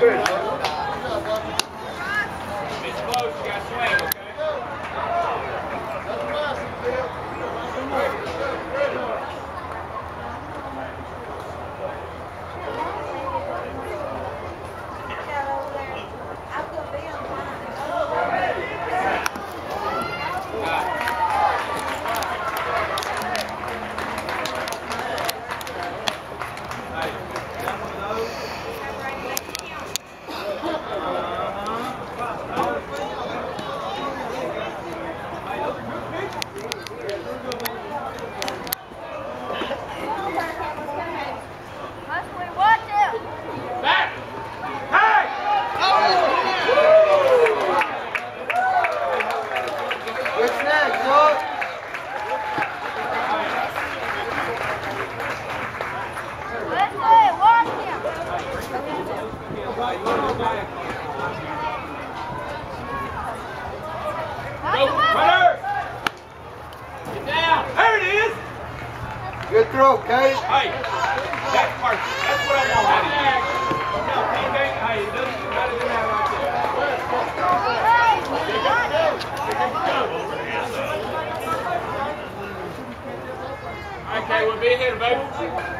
It's close, you got to swing, okay? Good throw, Kate. Hey, that's perfect. That's what I want out of you. Okay, hey, it doesn't matter to that right there. Okay, we'll be here, baby.